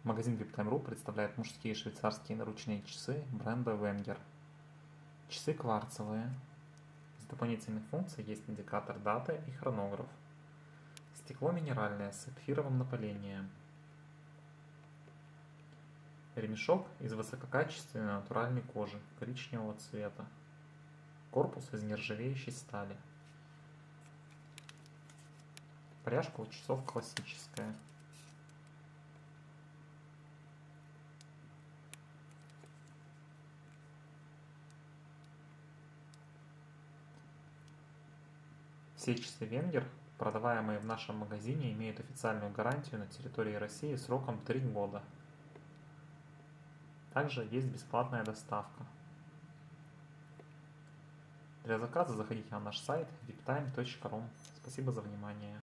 Магазин VIPTime.ru представляет мужские швейцарские наручные часы бренда Wenger. Часы кварцевые. Из дополнительных функций есть индикатор даты и хронограф. Стекло минеральное с сапфировым напылением. Ремешок из высококачественной натуральной кожи коричневого цвета. Корпус из нержавеющей стали. Пряжка у часов классическая. Все часы Wenger, продаваемые в нашем магазине, имеют официальную гарантию на территории России сроком 3 года. Также есть бесплатная доставка. Для заказа заходите на наш сайт viptime.ru. Спасибо за внимание.